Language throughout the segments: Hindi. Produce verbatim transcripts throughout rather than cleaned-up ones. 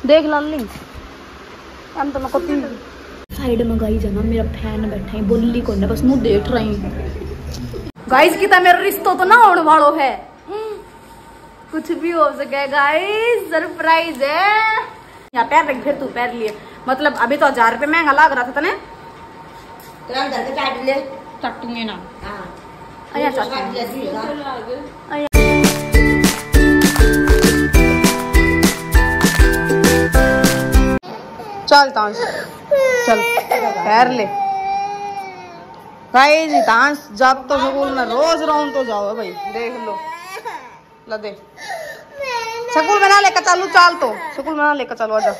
देख लाली हम तो मैं कॉपी साइड में गाइस है ना मेरा फैन बैठा है बोली को बस मुंह देख रही गाइस की मेरा रिश्ता तो ना होने वाला है कुछ भी हो सके गाइस सरप्राइज है। यहाँ पैर रख फिर तू पैर लिए मतलब अभी तो हजार रुपये महंगा लग रहा था तने चाट ले चटूंगे ना चल तांस चल पैर ले गाइस तांस जब तो स्कूल में रोज राउंड तो जाओ भाई देख लो ला दे स्कूल में ना लेकर चलू चाल तो स्कूल में ना लेकर चलो आजा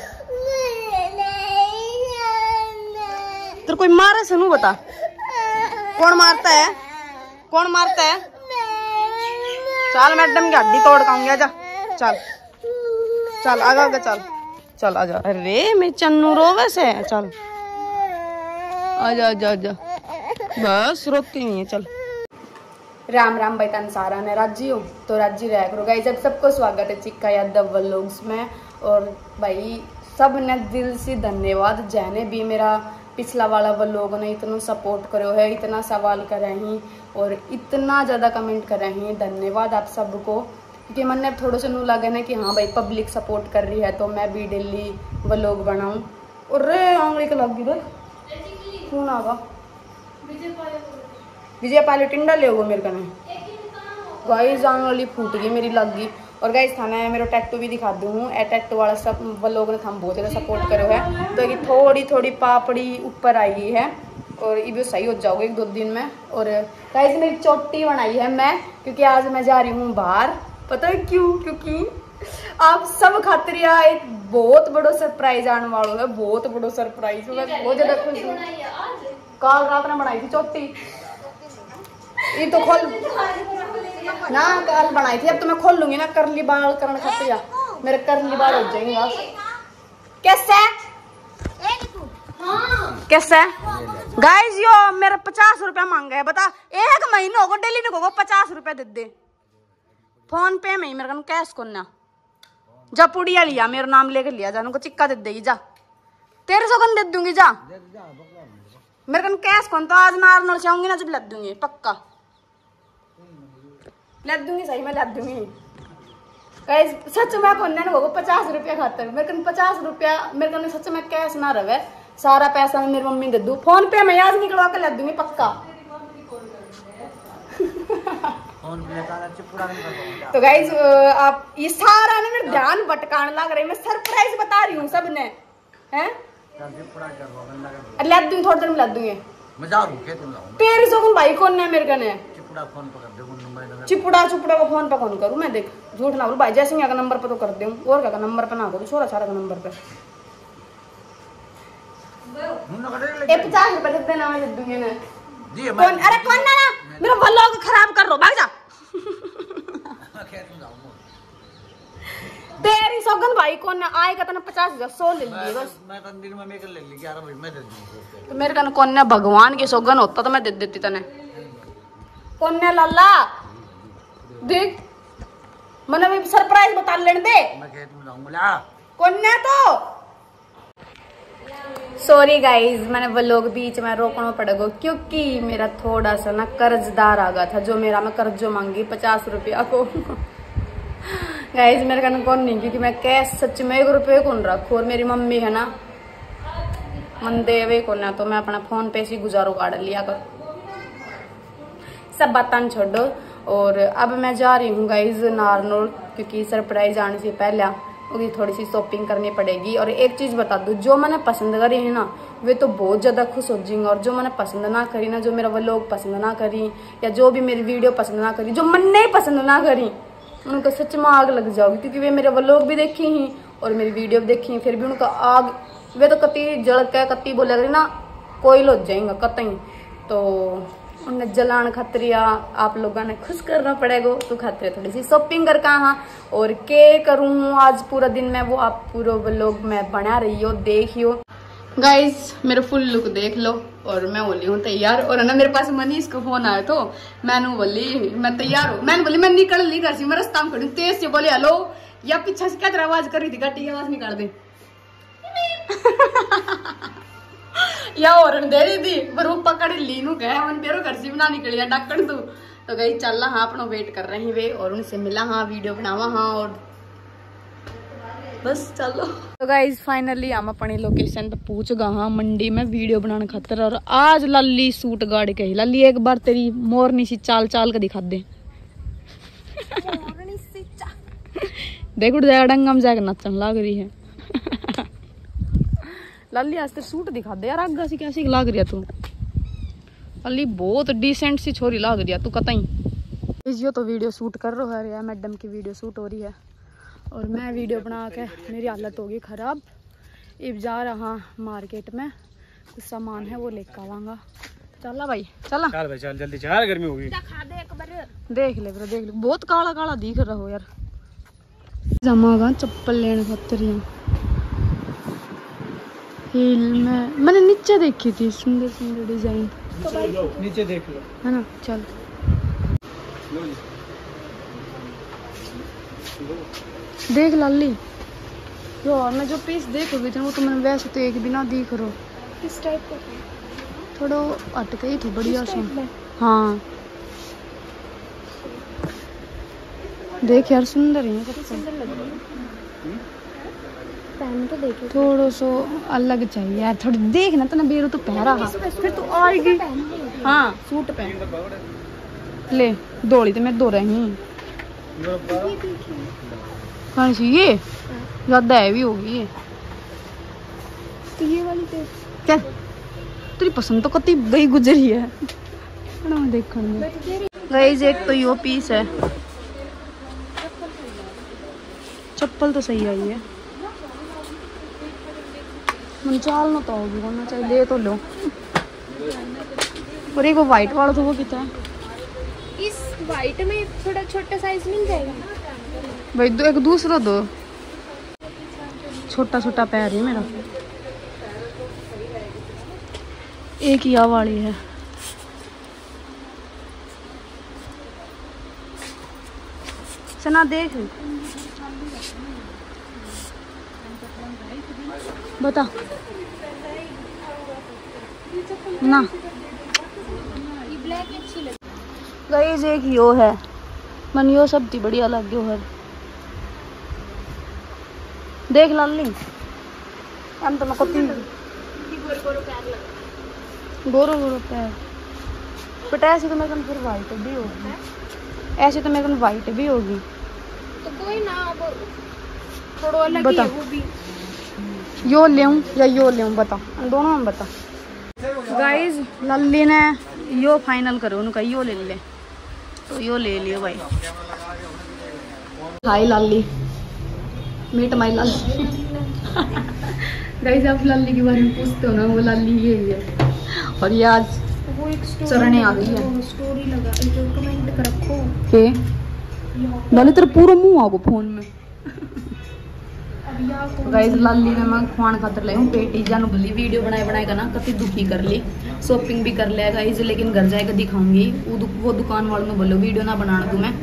तेरे कोई मारे सुनू बता कौन मारता है कौन मारता है चल मैडम की हड्डी तोड़ खाऊंगी आजा चल चल आगा आगा चल चल आजा अरे मेरी चन्नू रोवे से चल आजा आजा आजा बस रोती नहीं है चल राम राम भाई तन सारा ने राजी हो तो राजी रहा करो गाइस जब सबको स्वागत है चिक्का यादव व्लॉग्स में। और भाई सब ने दिल से धन्यवाद जैने भी मेरा पिछला वाला व्लॉग ने इतना सपोर्ट करो है इतना सवाल कर रहे हैं और इतना ज़्यादा कमेंट कर रहे हैं धन्यवाद आप सबको क्योंकि मैंने थोड़ा सा नू लगा ना कि हाँ भाई पब्लिक सपोर्ट कर रही है तो मैं भी डेली व्लॉग बनाऊँ। और रे आंगली के लग गई कौन आगा विजय पायलट टिंडा ले मेरे कने गाइस आंगली फूट गई मेरी लग गई। और गाइस था मैं मेरा टैटू भी दिखा दूँ हूँ ए टैटू वाला सब लोग ने हम बहुत ज़्यादा सपोर्ट करो है तो ये थोड़ी थोड़ी पापड़ी ऊपर आई है और ये भी सही हो जाओगे एक दो दिन में। और गाइस मेरी चोटी बनाई है मैं क्योंकि आज मैं जा रही हूँ बाहर पता है क्यों क्योंकि आप सब खातिर एक बहुत बड़ा सरप्राइज आने वाला है बहुत बड़ा सरप्राइज मैं बहुत ज़्यादा खुश हूँ। कल रात ने बनाई थी चोटी ये तो खोल ना कल बनाई थी अब तो मैं खोल लूंगी ना करली बाल करने खातिर मेरे करली बाल हो जाएंगे कैसे कैसे गाइस यो मेरा पचास रुपया मांगा है बता एक महीने होगा डेली ने को पचास रुपया दे दे फोन पे में मेरे को कैश को ना जा पुड़िया लिया मेरा नाम लेकर लिया जा उनको चिक्का दे देगी जा तेरे सौ कन दे दूंगी जा मेरे को कैश कौन तो आज नार नल चाहूंगी ना जब लद दूंगी पक्का लद दूंगी सही मैं लद दूंगी गाइस सच में कौन ने वो पचास रुपया खातर मेरे को पचास रुपया मेरे को सच में कैश ना रहे सारा पैसा मैं मेरी मम्मी दे दूं फोन पे मैं आज निकलवा के लद दूंगी पक्का। तो गाइस आप ये सारा ना मेरा ध्यान भटकाने लग रही मैं सरप्राइज बता रही हूँ सबने हैं लद दूंगी थोड़ी देर में लद दूंगी तेरे सो भाई कौन है मेरे कने चिपुड़ा चुपड़ा का फोन पे कौन करूँ मैं देख झूठ ना बोलूं भाई जैसे का नंबर पे तो कर दूँ और क्या नंबर पे ना करूँ छोरा सारा का नंबर पे पचास रुपए दे देना मैं दे दूंगी ना कौन अरे कौन ना मेरा व्लॉग खराब कर रो भाग जा तेरी सौगन भाई कौन ना आएगा तो ना पचास हजार सौ ले लिए बस मैं दिन में मेकर ले ली ग्यारह बजे मैं दे दूंगी तो मेरे कन कौन ने भगवान की सौगन होता तो मैं दे देती तने कौन ने लल्ला देख मैंने भी सरप्राइज बता लेने दे मैं खेत में जाऊंगा कौन ने तो सॉरी गाइज मैंने व्लॉग बीच में रोकना पड़ेगा क्योंकि मेरा थोड़ा सा ना कर्जदार आ गया था जो मेरा मैं कर्ज जो मांगी पचास रुपया को गाइज मेरे कन कौन नहीं क्योंकि मैं कैश सच में एक रुपये कौन रखू और मेरी मम्मी है ना मन देवे को ना तो मैं अपना फोन पे से गुजारो काट लिया कर सब बातें छोड़ो। और अब मैं जा रही हूँ गाइज नारनौल क्योंकि सरप्राइज आने से पहले उसकी थोड़ी सी शॉपिंग करनी पड़ेगी। और एक चीज़ बता दूँ जो मैंने पसंद करी है ना वे तो बहुत ज़्यादा खुश हो जाएंगे और जो मैंने पसंद ना करी ना जो मेरा व्लॉग पसंद ना करी या जो भी मेरी वीडियो पसंद ना करी जो मन नहीं पसंद ना करी उनको सच में आग लग जाओगी क्योंकि वे मेरे व्लॉग भी देखी ही और मेरी वीडियो भी देखी फिर भी उनका आग वे तो कति जल के कति बोले करी ना कोई लो जाएंगा कतई तो उन्हें जलान खतरिया आप लोगों ने खुश करना पड़ेगा तो खातिर थोड़ी सी शॉपिंग कर कहा और के करूँ आज पूरा दिन में वो आप पूरा व्लॉग में बना रही हो देखियो। गाइज मेरा फुल लुक देख लो और मैं बोली हूँ तैयार और है ना मेरे पास मनीष का फोन आया तो मैंने बोली मैं तैयार हूँ मैंने बोली मैं निकल ली घर से मैं रास्ता में खड़ी तेज से बोली हेलो या पीछे से क्या आवाज कर रही थी गाड़ी की आवाज निकाल दे या औरन दे रही थी पर वो पकड़ ली नु गए मन पेरो घर से बना निकलिया डक्कन तू तो गई चल हाँ अपना वेट कर रही वे और उनसे मिला हाँ वीडियो बनावा हाँ और बस चलो। तो गाइज फाइनली हम अपनी लोकेशन पे पहुंच गए हाँ मंडी में वीडियो बनाने खातर और आज लल्ली सूट गाड़ी कही लल्ली एक बार तेरी मोरनी सी चाल चाल के दिखा दे। देखो डंगम जाकर नचन लग रही है। लल्ली आज तेरे सूट दिखा दे यार आगा सी कैसी लग रही है तू। लल्ली बहुत डिसेंट सी छोरी लग रही है तू कतई। यो तो वीडियो शूट कर रहा है यार मैडम की वीडियो शूट हो रही है और मैं वीडियो बना के मेरी हालत होगी ख़राब। अब जा रहा मार्केट में कुछ सामान है वो लेकर आवांगा। चला भाई चला चल भाई चल जल्दी चल गर्मी होगी देख ले ब्रो देख ले बहुत काला काला दिख रहा हो यार। जमागा चप्पल लेने खातर हील में मैंने नीचे देखी थी सुंदर सुंदर डिजाइन तो नीचे देख लो है ना। चल देख लाली जो और मैं जो पीस देखोगी तो वो तो मैंने वैसे तो एक भी ना दिख रहा। किस टाइप का थोड़ा अटके ही थे बढ़िया सा। हाँ देख यार सुंदर है सुंदर लग रही है पहन के देखे थोड़ा सो अलग चाहिए यार थोड़ी देख ना तने बेरो तो पहरा हाँ फिर तो आएगी। हाँ सूट पहन ले दौड़ी तो मैं दो रही कौन सी ये ज्यादा हैवी होगी ये तो ये वाली तो क्या तेरी पसंद तो कती गई गुजरी है देखने गाइस। एक तो यो पीस है चप्पल तो सही आई है चाल ना तो होगी वरना चाहिए ले तो लो। और एक वो व्हाइट वाला तो वो कितना है इस व्हाइट में थोड़ा छोटा साइज मिल जाएगा भाई दो एक दूसरा दो छोटा छोटा पैर है मेरा एक ही वाली है। सना देख बता ना गाइस एक यो है मन यो सब थी बढ़िया लग गयो है देख लाली हम तो मको तीन गोरो गोरो पैर बट ऐसे तो मेरे को फिर वाइट भी होगी ऐसे तो मेरे को वाइट भी होगी तो कोई ना अब थोड़ा अलग ही है वो भी। यो ले या यो ले बता दोनों में बता। गाइस लल्ली ने यो फाइनल करो उनका यो ले ले तो यो ले लियो भाई। हाय लाली मीट माई लाली। गाइस आप लाली के बारे में पूछते हो ना वो लाली ये है और ये आज वो एक चरणे आ गई है स्टोरी लगा जो कमेंट कर रखो के लाली तेरा पूरा मुंह आगो फोन में। गाइस लाली ने मैं खान खातर लाई हूँ पेटी जानू बोली वीडियो बनाए बनाए का ना कति दुखी कर ली शॉपिंग भी कर लिया गाइस लेकिन घर जाएगा दिखाऊंगी वो, दु, वो दुकान वालों ने बोलो वीडियो ना बनाना तुम्हें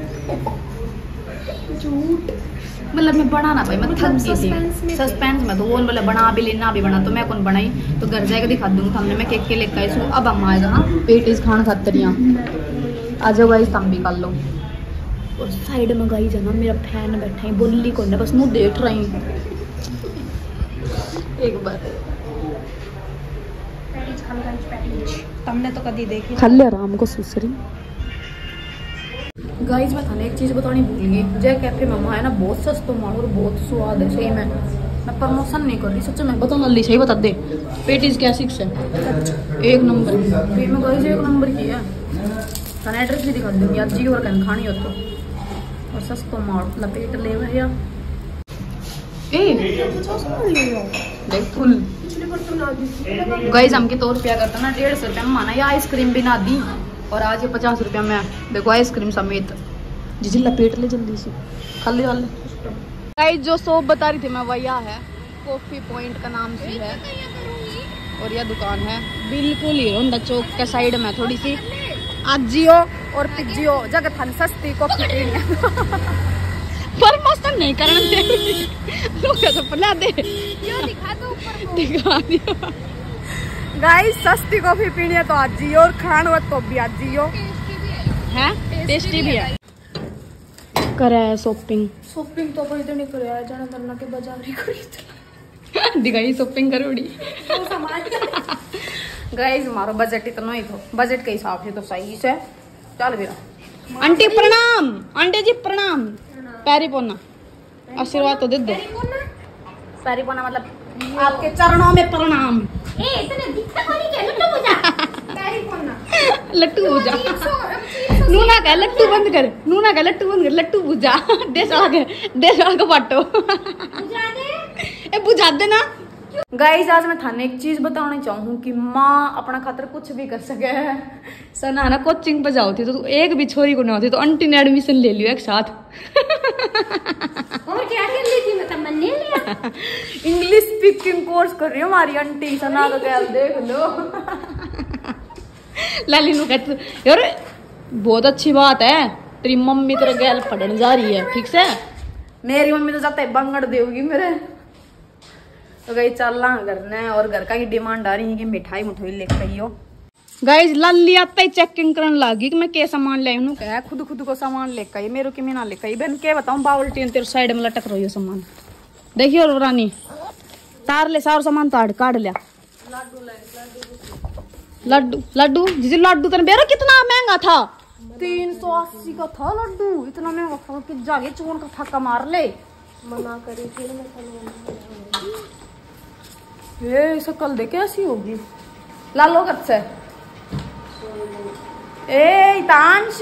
झूठ मतलब मैं बनाना भाई मैं थक गई थी सस्पेंस में तो वो बोले बना भी लेना भी बना तो मैं कौन बनाई तो घर जाएगा दिखा दूंगी हमने मैं केक के लेकर आई सो अब हम आएगा हाँ पेटीज खान खातर यहाँ आ जाओ गाइस तुम भी कर लो। और साइड में गाइस है ना मेरा फैन बैठा है बोली को बस मुँह देख रही एक बार तुमने तो कभी देखी खल्ले आराम को सुसरी। गाइस मैं थाने एक चीज बतानी भूल गई जय कैफे मम्मा है ना बहुत सस्ता माल और बहुत स्वाद है सही में मैं प्रमोशन नहीं कर रही सच में बता नल्ली सही बता दे पेटीज क्या सिक्स है एक नंबर पे में गाइस एक नंबर की है थाने एड्रेस भी दिखा दूंगी आज जी और कहीं खानी हो तो और सस्ता माल लपेट ले भैया ए देख फुल गाइस हम के तो रुपया करता ना डेढ़ सौ रुपया में माना या आइसक्रीम भी ना दी और आज ये पचास रुपया में देखो आइसक्रीम समेत जी लपेट ले जल्दी से खाली वाले। गाइस जो शॉप बता रही थी मैं वही है कॉफी पॉइंट का नाम से है और यह दुकान है बिल्कुल हीरो होंडा चौक के साइड में थोड़ी सी आजियो और पिजियो जगह थान सस्ती कॉफी पीनी प्रमोशन नहीं करना चाहिए लोग तो ला दे यो दिखा दो ऊपर को। दिखा दियो गाइस। सस्ती कॉफी पीनी है तो आज जियो और खान हो तो भी आज जियो है। टेस्टी भी है। करे शॉपिंग शॉपिंग तो कोई तो नहीं करे जाना करना के बाजार ही खरीद दिखाई शॉपिंग करोड़ी गाइस। हमारा बजट इतना ही तो बजट के हिसाब से तो सही से चल भी रहा। आंटी प्रणाम। आंटी जी प्रणाम। पैरी पोना आशीर्वाद तो दे दो। पैरी पोना मतलब आपके चरणों में प्रणाम। ए इतने दिखता कोनी के लट्टू पूजा पैरी पोना लट्टू पूजा नूना का लट्टू बंद कर। नूना का लट्टू बंद कर। लट्टू पूजा देश आगे देश आगे बांटो बुझा दे ए बुझा दे ना। गाइस आज मैं थाने एक चीज बताना चाहूँ कि माँ अपना खातर कुछ भी कर सके है। सना ना कोचिंग पे जाओ थी तो एक भी छोरी को ना होती तो आंटी ने एडमिशन ले लियो एक साथ। और क्या कर ली थी मतलब मैंने लिया इंग्लिश स्पीकिंग कोर्स कर रही हूँ हमारी आंटी। सना का क्या देख लो लाली नु कहते यार बहुत अच्छी बात है तेरी मम्मी तेरे गैल पढ़ने जा रही है ठीक से। मेरी मम्मी तो जाते बंगड़ देगी मेरे तो गई चल रहा घर ने और घर का की डिमांड आ रही है कि मिठाई मिठाई लेकर आई हो। गाइस लाली आता ही चेकिंग करने लगी कि मैं क्या सामान ले हूँ क्या खुद खुद को सामान लेकर आई मेरे की मैं ना लेकर आई बहन क्या बताऊँ बावल्टी तेरे साइड में लटक रही हो सामान देखियो और रानी तार ले सार सामान ताड़ काट लिया। लड्डू लड्डू जी लड्डू तेरे बेरा कितना महंगा था तीन सौ अस्सी का था लड्डू इतना महंगा था कि जागे चून का फक्का मार ले मना करी थी ये शकल दे कैसी होगी लालो कब से ए तांश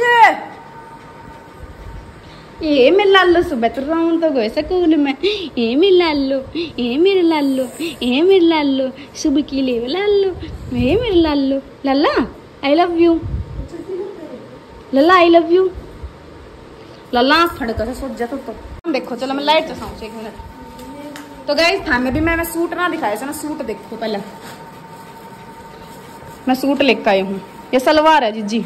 ये मेरे लालो सुबह तो राउंड तो गए स्कूल में ये मेरे लालो ये मेरे लालो ये मेरे लालो सुबह की ले लालो ये मेरे लालो लल्ला आई लव यू लल्ला आई लव यू लल्ला फड़का से सोच जाता तो देखो चलो मैं लाइट चलाऊं एक मिनट। तो गाइस था में भी मैं, मैं सूट ना दिखाया ना सूट देखो पहले मैं सूट लेकर आई हूँ ये सलवार है जीजी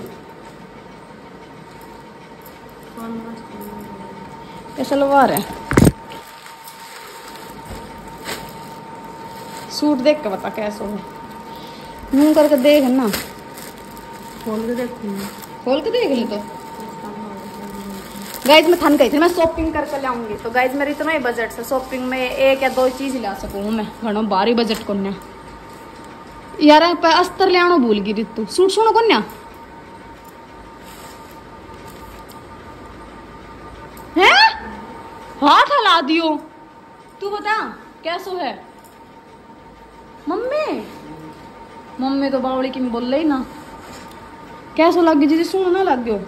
ये सलवार है सूट देख के बता कैसा है मुंह करके देख ना खोल के देख खोल के देख ली तो गाइज मैं थन गई थी मैं शॉपिंग करके लाऊंगी तो गाइज मेरे इतना ही बजट से शॉपिंग में एक या दो चीज ला सकूँ मैं घणो बारी बजट को यार अस्तर ले आनो भूल गई रितु सूट सुनो को है हाथ हला दियो तू बता कैसो है मम्मी मम्मी तो बावड़ी की बोल रही ना कैसो लग गई जी सुनो ना लग गयो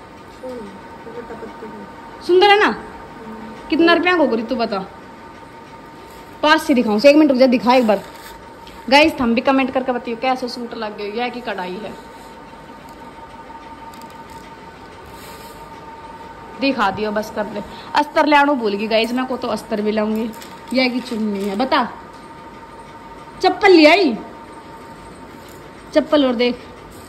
सुंदर है ना कितना रुपया को करी तू बता पास से दिखाऊं एक मिनट रुक जा दिखा एक बार गाइस हम भी कमेंट करके बताइए कैसे सूट लग गई है कि कढ़ाई है दिखा दियो बस कर ले अस्तर ले आनो भूल गई गाइस मैं को तो अस्तर भी लाऊंगी यह की चुन्नी है बता चप्पल ले आई चप्पल और देख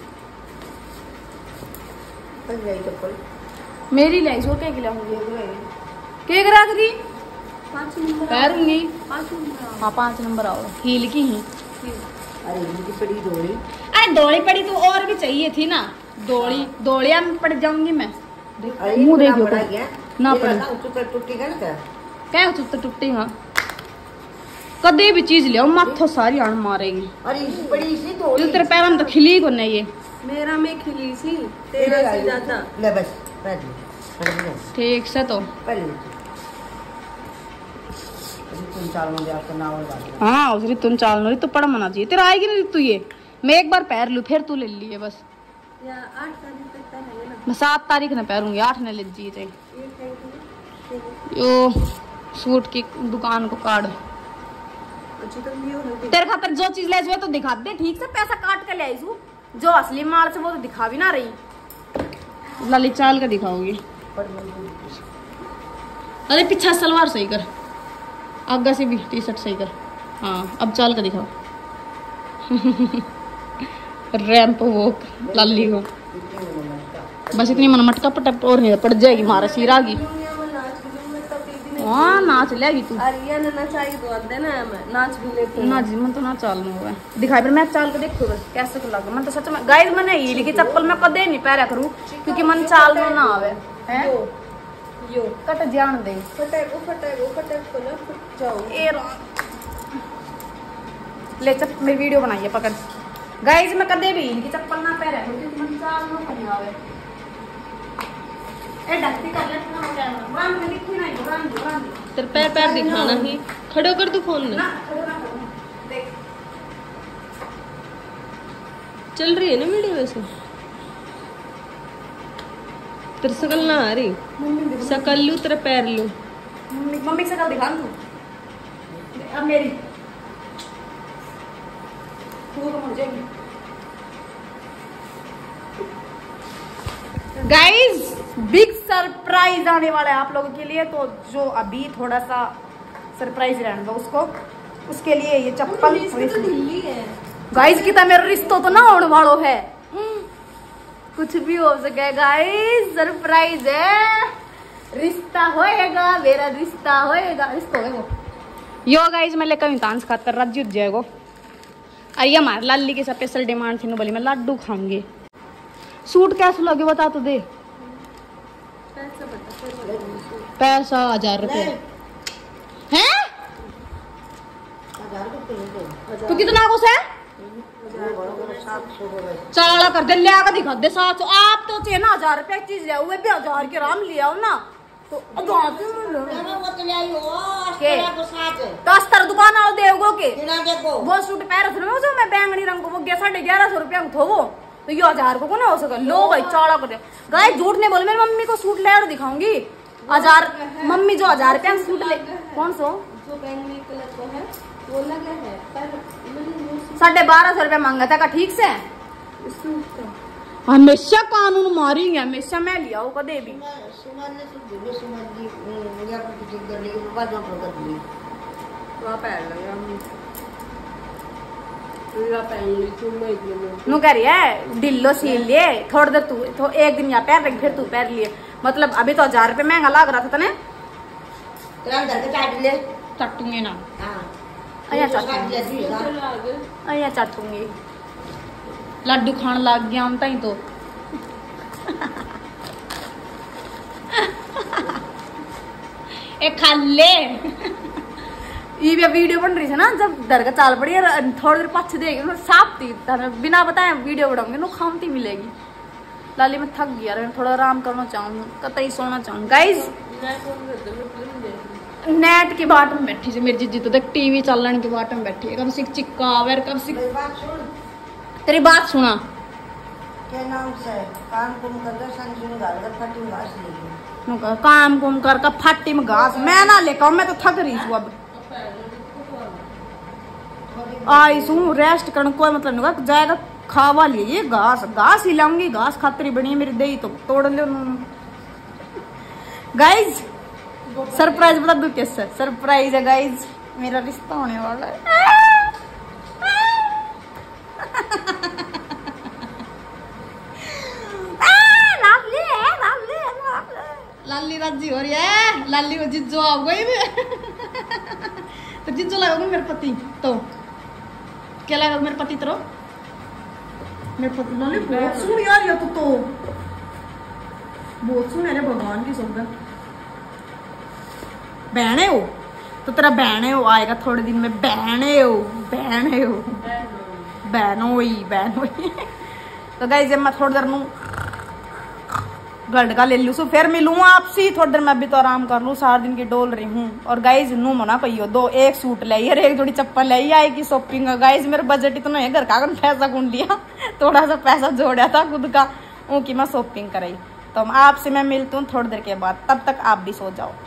चप्पल मेरी लाई सौ क्या खिलाऊंगी क्या करा करी पैरूंगी हाँ पाँच नंबर आओ हील की ही अरे पड़ी दौड़ी अरे दौड़ी पड़ी तो और भी चाहिए थी ना दौड़ी दौड़िया में पड़ जाऊंगी मैं मुंह देखियो ना पड़ी क्या चुत्तर टूटी हाँ कदे भी चीज ले माथो सारी आन मारेगी अरे बड़ी सी दौड़ी तेरे पैर में तो खिली को नहीं है मेरा में खिली सी तेरा से ज्यादा ले बस ठीक से तो हाँ उस ऋतु चाल नो ऋतु पढ़ मना चाहिए तेरा आएगी ना ऋतु ये मैं एक बार पैर लू फिर तू ले लिए बस आठ तारीख तक का है ना मैं सात तारीख न पैरूंगी आठ न ले जी यो सूट की दुकान को कार्ड तेरे खातर जो चीज ले तो दिखा दे ठीक से पैसा काट के ले आई जो असली माल से वो तो दिखा भी ना रही लाली चाल का दिखाओगी अरे पीछा सलवार सही कर आगे से भी टी शर्ट सही कर हाँ अब चाल का दिखाओ रैंप वॉक लाली को बस इतनी मन मटका पटक और नहीं पड़ जाएगी मारा सिरा की हाँ नाच लेगी तू। अरे ना नचाई तो आते ना मैं नाच भी लेती ना जी मन तो ना चाल हुआ दिखाई पर मैं चाल के देखो बस कैसे को लगे मन तो सच में गाइस मैंने हील की चप्पल में कदे नहीं पैरा करूँ क्योंकि मन चाल में ना आवे हैं यो कट जान दे फटेगो फटेगो फटेगो ना फट जाओ ए ले चप मेरी वीडियो बनाइए पकड़ गाइस मैं कदे भी हील की चप्पल ना पैरा करूँ क्योंकि मन चाल में नहीं आवे ए डक्टी कर ले ना कैमरा राम में दिख नहीं राम राम तेरे पैर पैर दिखाना ही खड़ो कर तू फोन ना ना खड़ो ना करो देख चल रही है ना वीडियो वैसे तेरे शकल ना आ रही मम्मी शकल लू तेरा पैर लू मम्मी मम्मी से कल दिखा तू अब मेरी तू तो मुझे गाइस बिग सरप्राइज आने वाला है आप लोगों के लिए तो जो अभी थोड़ा सा सरप्राइज रहने दो उसको उसके लिए ये चप्पल ढीली है गाइस की मेरा रिश्ता तो ना होने वाला है कुछ भी हो सके गाइस सरप्राइज है रिश्ता होएगा मेरा रिश्ता होएगा रिश्ता होएगा यो गाइस मैं लेकर इंतान खात कर राज्य जाएगो अरे हमारे लाली की स्पेशल डिमांड थी बोली मैं लड्डू खाऊंगी सूट कैसे लगे बता तो दे पैसा हजार रुपये हैं तो कितना कुछ है चाला कर दे लिया कर दिखा दे सात सौ आप तो चाहिए ना हजार रुपया चीज लिया हुए भी हजार के राम लिया ना तो अस्तर दुकान वाले देवगो के वो सूट पैर जो मैं बैंगनी रंग को वो गया साढ़े ग्यारह सौ रुपया थो वो तो ये हजार को ना हो सका लो भाई चाड़ा कर दे गाय झूठ नहीं बोले मेरी मम्मी को सूट ले और दिखाऊंगी हजार मम्मी जो हजार रुपया सूट ले कौन सो जो बैंगनी कलर का है वो लगा है पर साढ़े बारह सौ रुपया मांगा था का ठीक से हमेशा कानून मारी हमेशा मैं लिया हो कदे भी नु कह रही है ढिल्लो सील लिए थोड़ी देर तू तो एक दिन यहाँ पैर रखी फिर तू पैर लिए मतलब अभी तो हजार रुपये महंगा लग रहा था तने चटूंगी ना अया चटूंगी अया चटूंगी लड्डू खान लग गया हम तई तो ए खा ले ये वीडियो बन रही थी ना जब डर का चाल पड़ी थोड़ी देर पीछे देगी साफ थी बिना बताए वीडियो बनाऊंगी नो खामती मिलेगी लाली में थक गया थोड़ा आराम करना चाहूँ कतई सोना चाहूँ गाइज नेट की बाट में बैठी थी मेरी जीजी तो देख टीवी चलन की बाट में बैठी है कब सिक चिक्का वेर कब सिक तेरी बात सुना क्या नाम से काम कुम कर संजू में डाल कर फटी में घास लेगी काम कुम कर का फट्टी में घास मैं ना लेकर मैं तो थक रही हूँ अब आई सू रेस्ट करने कोई मतलब नहीं होगा जाएगा खावा लिए ये घास घास ही लाऊंगी घास खातरी बनी है मेरी दही तो तोड़ ले गाइज सरप्राइज बता दू कैसे सरप्राइज है गाइज मेरा रिश्ता होने वाला है लाली राजी हो रही है लाली को जिज्जो आ गई तो जिज्जो लगोगे मेरे पति तो क्या लगा मेरे पति तो मेरे पति लाली बहुत सुन यार ये तो तो बहुत सुन अरे भगवान की सौगंध बहने हो तो तेरा बहने हो आएगा थोड़े दिन में बहने हो बहने हो बहनों ही बहनों ही तो गाइस जब मैं थोड़ी देर नू गड़का ले लूँ सो फिर मिलूँ आपसी थोड़ी देर मैं अभी तो आराम कर लूँ सारा दिन की डोल रही हूँ और गाइज नू मना कहियो दो एक सूट लाई और एक जोड़ी चप्पल लाई आएगी शॉपिंग गाइज मेरा बजट इतना है घर का अगर पैसा गुंड दिया थोड़ा सा पैसा जोड़ा था खुद का उनकी मैं शॉपिंग कराई तो आपसे मैं मिलती हूँ थोड़ी देर के बाद तब तक आप भी सो जाओ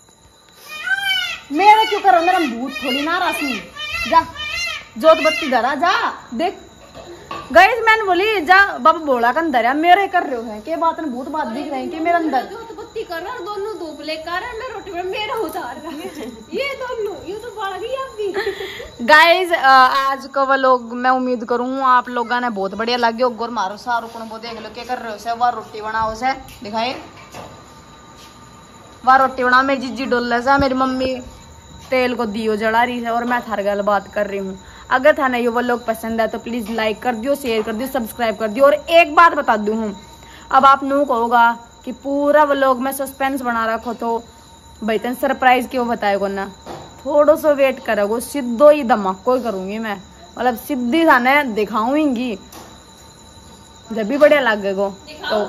मेरे क्यों करो मेरा भूत थोड़ी ना राशि जा जोत बत्ती धरा जा देख गाइस मैंने बोली जा बाबा बोला का अंदर है मेरे कर रहे हो है के बात में भूत बात दिख रही है कि मेरे अंदर जोत बत्ती कर रहा और दोनों धूप लेकर मैं रोटी में मेरा उतार रहा ये दोनों ये तो बढ़ गई आप भी गाइस आज का वो लोग मैं उम्मीद करूँ आप लोगों ने बहुत बढ़िया लगे और मारो सारो को देख लो क्या कर रहे हो से वो रोटी बनाओ से दिखाए वह रोटी बना, मेरी जीजी डोले से, मेरी मम्मी तेल को दियो जला रही है और मैं थार गल बात कर रही हूँ। अगर था नहीं वो लोग पसंद है तो प्लीज लाइक कर दियो, शेयर कर दियो, सब्सक्राइब कर दियो। और एक बात बता दूँ हूँ, अब आप नू कहोगा कि पूरा वो लोग में सस्पेंस बना रखो तो भाई तन सरप्राइज क्यों बताएगो ना, थोड़ा सा वेट करोगे, सीधो ही धमाको ही करूंगी मैं, मतलब सीधी थाने दिखाऊंगी जब भी बढ़िया लगेगो तो।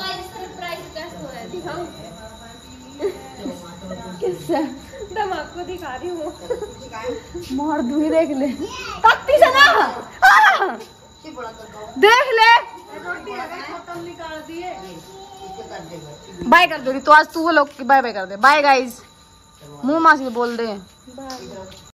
किससे धमाको दिखा रही हूँ? मार दूँ ही, देख ले कत्ती से ना, आ! देख ले बाय कर दो तो आज तू वो लोग बाय बाय कर दे। बाय गाइज, मुंह मासी बोल दे।